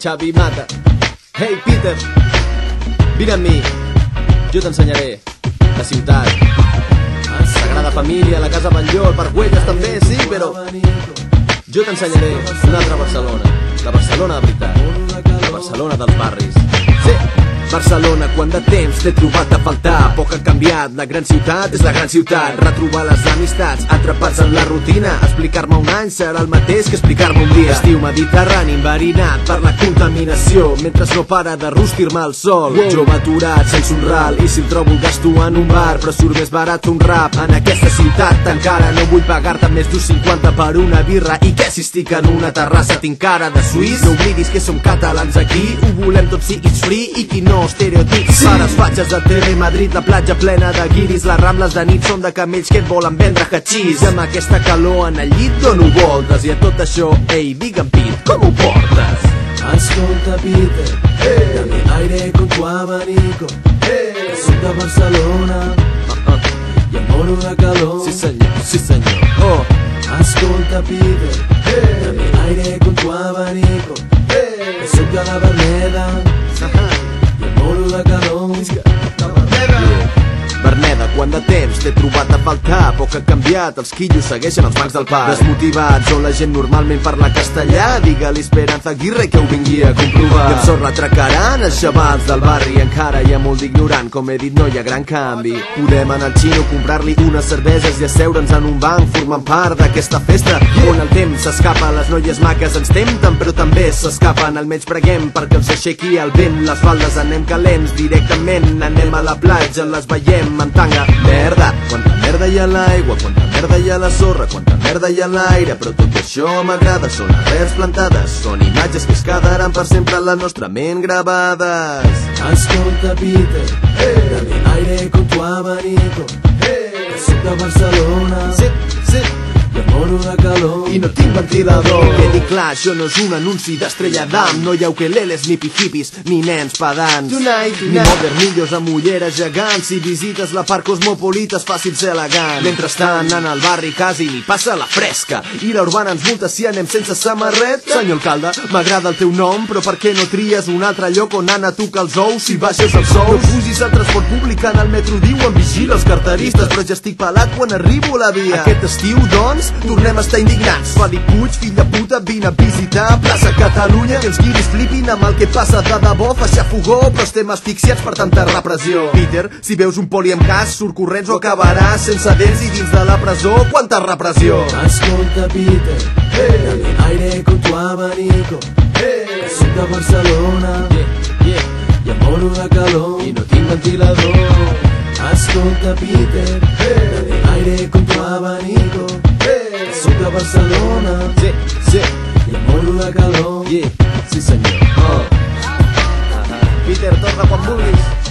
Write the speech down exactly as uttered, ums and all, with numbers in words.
Xavi Mata. Hey Peter, vine amb mi, jo t'ensenyaré la ciutat. Sagrada Família, la Casa Batlló, per Güelles també, sí, però jo t'ensenyaré una altra Barcelona, la Barcelona de veritat, la Barcelona dels barris. Sí, Barcelona, quant de temps t'he trobat a faltar. Poc ha canviat, la gran ciutat és la gran ciutat. Retrobar les amistats, atrapats en la rutina. Explicar-me un any serà el mateix que explicar-me un dia. Estiu mediterrani enverinat per la contaminació, mentre no para de rostir-me el sol. Jo m'he aturat sense un ral, i si el trobo el gasto en un bar, però surt més barat un rap. En aquesta ciutat encara no vull pagar-te més d'un cinquanta per una birra. I què si estic en una terrassa tinc cara de suís? No oblidis que som catalans aquí, ho volem tot si it's free, i qui no estereotips. Sí. Pares fatxes de Tele Madrid, la platja plena de guiris, les rambles de nit són de camells que et volen vendre hachís. I amb aquesta calor en el llit dono voltes, i a tot això, ei, digue'm Pete, com ho portes? Escolta Peter, hey, dame aire con tu abanico, hey, que soc de Barcelona, uh, uh, i em moro de calor. Sí senyor, sí senyor. Oh. Escolta Peter, hey, dame aire con tu abanico, hey, que soc de la Verneda, i em moro de calor. Verneda, quant de temps t'he trobat a faltar. Poc ha canviat, els quillos segueixen els bancs del parc. Desmotivats, on la gent normalment parla castellà. Digue-li Esperanza Aguirre que ho vingui a comprovar. I amb sort l'atracaran els xavals del barri. Encara hi ha molt d'ignorant, com he dit no hi ha gran canvi. Podem anar al xino, comprar-li unes cerveses i asseure'ns en un banc, formant part d'aquesta festa on el temps s'escapa, les noies maques ens tempten però també s'escapen. Almenys preguem perquè els aixequi el vent. Les faldes anem calents directament, anem a la platja, les veiem en tanga. Merda, quanta merda hi ha a l'aigua, quanta merda hi ha a la sorra, quanta merda hi ha a l'aire, però tot això m'agrada. Són arrels plantades, són imatges que es quedaran per sempre en la nostra ment gravades. Escolta Peter, hey, dame aire con tu abanico, hey, que soc de Barcelona, sí, sí, i em moro de calor. I no tinc ventilador. Quedi clar, això no és un anunci d'Estrella d'Am. No hi ha ukeleles, ni pijipis, ni nens pedants, Tonight, tonight. ni modernillos amb ulleres gegants. Si visites la part cosmopolita és fàcil ser elegant. Mentrestant, en el barri quasi ni passa la fresca, i la urbana ens multa si anem sense samarreta. Senyor alcalde, m'agrada el teu nom, però per què no tries un altre lloc on anar a tocar els ous si baixes els sous? No pugis al transport públic, en el metro diuen vigila els carteristes, però ja estic pelat quan arribo a la via. Aquest estiu, doncs, tornem a estar indignats. Felip Puig, fill de puta, vine a visitar plaça Catalunya, que els guiris flipin amb el que passa de debò. Fa xafogó, però estem asfixiats per tanta repressió. Peter, si veus un poli amb gas, surt corrents o acabaràs sense dents i dins de la presó. Quanta repressió! Escolta Peter, hey, dame aire con tu abanico, hey, que soc de Barcelona, Yeah, yeah, i em moro de calor. i no tinc ventilador. Escolta Peter, hey, dame aire con tu abanico, hey, que soc de Barcelona, Sí, sí, i em moro de calor. yeah, sí senyor. Oh. Peter, torna quan vulguis.